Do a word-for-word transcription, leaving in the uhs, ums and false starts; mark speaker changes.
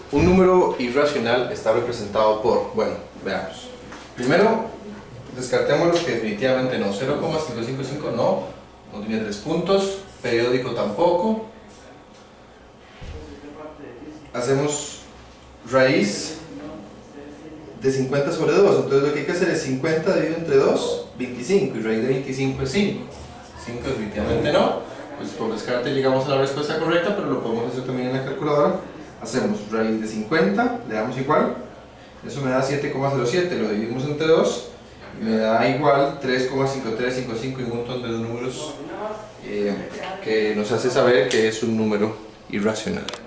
Speaker 1: Un número irracional está representado por, bueno, veamos. Primero, descartemos los que definitivamente no. cero coma cinco cinco cinco no, no tiene tres puntos, periódico tampoco. Hacemos raíz de cincuenta sobre dos, entonces lo que hay que hacer es cincuenta dividido entre dos, veinticinco, y raíz de veinticinco es cinco. cinco definitivamente no, pues por descarte llegamos a la respuesta correcta, pero lo podemos hacer también en la calculadora. Hacemos raíz de cincuenta, le damos igual, eso me da siete coma cero siete, lo dividimos entre dos y me da igual tres coma cinco tres cinco cinco y un montón de números eh, que nos hace saber que es un número irracional.